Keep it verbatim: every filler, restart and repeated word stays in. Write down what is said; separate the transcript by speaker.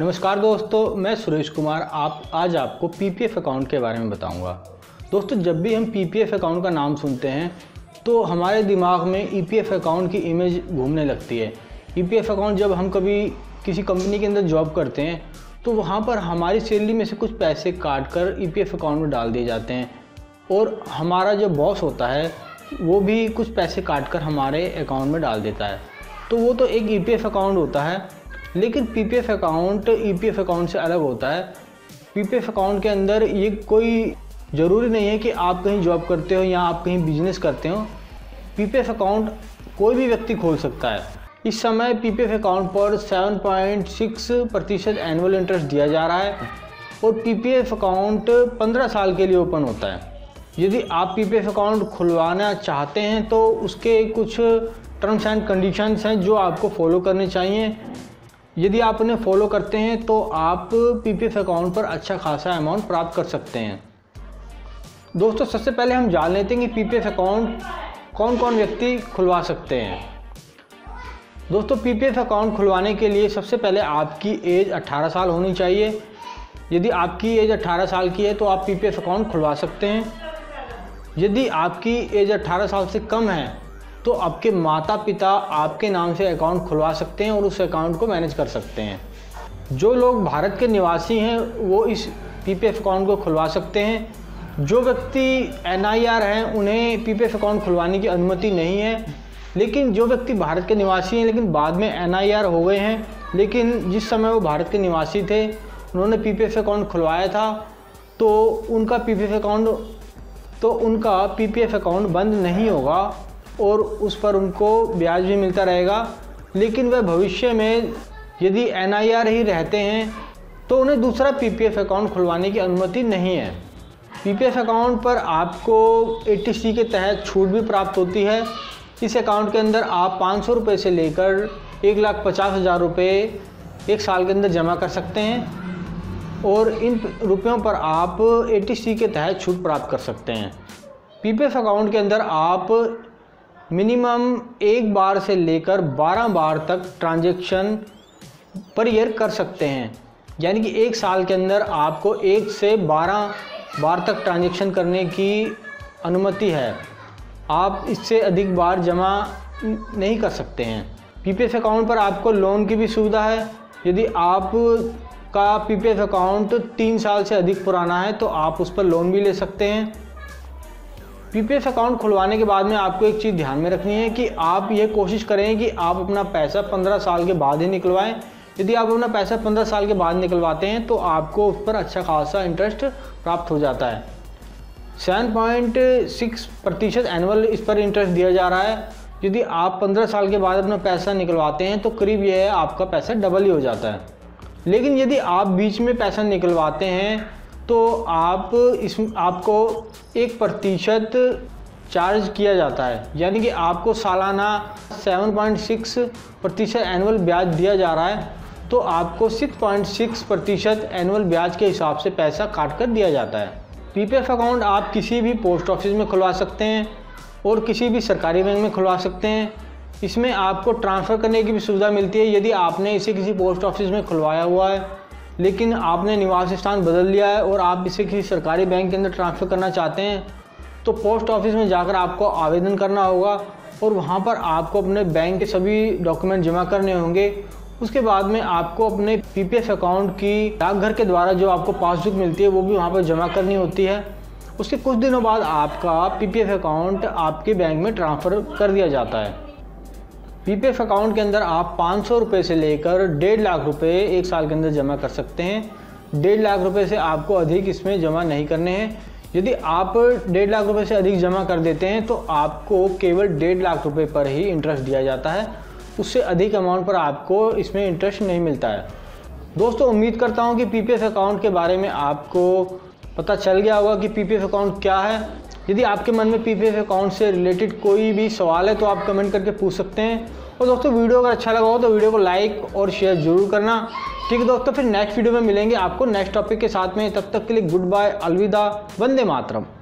Speaker 1: नमस्कार दोस्तों, मैं सुरेश कुमार आप आज आपको पीपीएफ अकाउंट के बारे में बताऊंगा। दोस्तों, जब भी हम पीपीएफ अकाउंट का नाम सुनते हैं तो हमारे दिमाग में ईपीएफ अकाउंट की इमेज घूमने लगती है। ईपीएफ अकाउंट जब हम कभी किसी कंपनी के अंदर जॉब करते हैं तो वहाँ पर हमारी सैलरी में से कुछ पैसे काट कर ईपीएफ अकाउंट में डाल दिए जाते हैं और हमारा जो बॉस होता है वो भी कुछ पैसे काट कर हमारे अकाउंट में डाल देता है। तो वो तो एक ईपीएफ अकाउंट होता है, लेकिन पीपीएफ अकाउंट ईपीएफ अकाउंट से अलग होता है। पीपीएफ अकाउंट के अंदर ये कोई ज़रूरी नहीं है कि आप कहीं जॉब करते हो या आप कहीं बिजनेस करते हो। पीपीएफ अकाउंट कोई भी व्यक्ति खोल सकता है। इस समय पीपीएफ अकाउंट पर सात पॉइंट छह प्रतिशत एनुअल इंटरेस्ट दिया जा रहा है और पीपीएफ अकाउंट पंद्रह साल के लिए ओपन होता है। यदि आप पीपीएफ अकाउंट खुलवाना चाहते हैं तो उसके कुछ टर्म्स एंड कंडीशंस हैं जो आपको फॉलो करने चाहिए। यदि आप उन्हें फॉलो करते हैं तो आप पीपीएफ अकाउंट पर अच्छा खासा अमाउंट प्राप्त कर सकते हैं। दोस्तों, सबसे पहले हम जान लेते हैं कि पीपीएफ अकाउंट कौन कौन व्यक्ति खुलवा सकते हैं। दोस्तों, पीपीएफ अकाउंट खुलवाने के लिए सबसे पहले आपकी एज अठारह साल होनी चाहिए। यदि आपकी एज अठारह साल की है तो आप पीपीएफ अकाउंट खुलवा सकते हैं। यदि आपकी एज अठारह साल से कम है तो आपके माता पिता आपके नाम से अकाउंट खुलवा सकते हैं और उस अकाउंट को मैनेज कर सकते हैं। जो लोग भारत के निवासी हैं वो इस पीपीएफ अकाउंट को खुलवा सकते हैं। जो व्यक्ति एनआईआर हैं उन्हें पीपीएफ अकाउंट खुलवाने की अनुमति नहीं है, लेकिन जो व्यक्ति भारत के निवासी हैं लेकिन बाद में एनआईआर हो गए हैं, लेकिन जिस समय वो भारत के निवासी थे उन्होंने पीपीएफ अकाउंट खुलवाया था तो उनका पीपीएफ अकाउंट तो उनका पीपीएफ अकाउंट बंद नहीं होगा और उस पर उनको ब्याज भी मिलता रहेगा। लेकिन वह भविष्य में यदि एनआईआर ही रहते हैं तो उन्हें दूसरा पीपीएफ अकाउंट खुलवाने की अनुमति नहीं है। पीपीएफ अकाउंट पर आपको एटी सी के तहत छूट भी प्राप्त होती है। इस अकाउंट के अंदर आप पाँच सौ रुपये से लेकर एक लाख पचास हज़ार रुपये एक साल के अंदर जमा कर सकते हैं और इन रुपयों पर आप एटी सी के तहत छूट प्राप्त कर सकते हैं। पीपीएफ अकाउंट के अंदर आप मिनिमम एक बार से लेकर बारह बार तक ट्रांजैक्शन पर ईयर कर सकते हैं, यानी कि एक साल के अंदर आपको एक से बारह बार तक ट्रांजैक्शन करने की अनुमति है। आप इससे अधिक बार जमा नहीं कर सकते हैं। पीपीएफ अकाउंट पर आपको लोन की भी सुविधा है। यदि आप का पीपीएफ अकाउंट तीन साल से अधिक पुराना है तो आप उस पर लोन भी ले सकते हैं। पीपीएफ अकाउंट खुलवाने के बाद में आपको एक चीज़ ध्यान में रखनी है कि आप ये कोशिश करें कि आप अपना पैसा पंद्रह साल के बाद ही निकलवाएं। यदि आप अपना पैसा पंद्रह साल के बाद निकलवाते हैं तो आपको उस पर अच्छा खासा इंटरेस्ट प्राप्त हो जाता है। सात पॉइंट छह प्रतिशत एनुअल इस पर इंटरेस्ट दिया जा रहा है। यदि आप पंद्रह साल के बाद अपना पैसा निकलवाते हैं तो करीब यह है आपका पैसा डबल ही हो जाता है। लेकिन यदि आप बीच में पैसा निकलवाते हैं तो आप इस आपको एक प्रतिशत चार्ज किया जाता है, यानी कि आपको सालाना सात पॉइंट छह प्रतिशत एनुअल ब्याज दिया जा रहा है तो आपको छह पॉइंट छह प्रतिशत एनुअल ब्याज के हिसाब से पैसा काट कर दिया जाता है। पीपीएफ अकाउंट आप किसी भी पोस्ट ऑफिस में खुलवा सकते हैं और किसी भी सरकारी बैंक में खुलवा सकते हैं। इसमें आपको ट्रांसफ़र करने की भी सुविधा मिलती है। यदि आपने इसे किसी पोस्ट ऑफिस में खुलवाया हुआ है लेकिन आपने निवास स्थान बदल लिया है और आप इसे किसी सरकारी बैंक के अंदर ट्रांसफ़र करना चाहते हैं तो पोस्ट ऑफिस में जाकर आपको आवेदन करना होगा और वहां पर आपको अपने बैंक के सभी डॉक्यूमेंट जमा करने होंगे। उसके बाद में आपको अपने पीपीएफ अकाउंट की डाकघर के द्वारा जो आपको पासबुक मिलती है वो भी वहाँ पर जमा करनी होती है। उसके कुछ दिनों बाद आपका पीपीएफ अकाउंट आपके बैंक में ट्रांसफ़र कर दिया जाता है। पीपीएफ अकाउंट के अंदर आप पाँच सौ रुपये से लेकर डेढ़ लाख रुपए एक साल के अंदर जमा कर सकते हैं। डेढ़ लाख रुपए से आपको अधिक इसमें जमा नहीं करने हैं। यदि आप डेढ़ लाख रुपए से अधिक जमा कर देते हैं तो आपको केवल डेढ़ लाख रुपए पर ही इंटरेस्ट दिया जाता है। उससे अधिक अमाउंट पर आपको इसमें इंटरेस्ट नहीं मिलता है। दोस्तों, उम्मीद करता हूँ कि पीपीएफ अकाउंट के बारे में आपको पता चल गया होगा कि पीपीएफ अकाउंट क्या है। यदि आपके मन में पीपीएफ अकाउंट से रिलेटेड कोई भी सवाल है तो आप कमेंट करके पूछ सकते हैं। और दोस्तों, वीडियो अगर अच्छा लगा हो तो वीडियो को लाइक और शेयर जरूर करना। ठीक है दोस्तों, फिर नेक्स्ट वीडियो में मिलेंगे आपको नेक्स्ट टॉपिक के साथ में। तब तक के लिए गुड बाय, अलविदा, वंदे मातरम।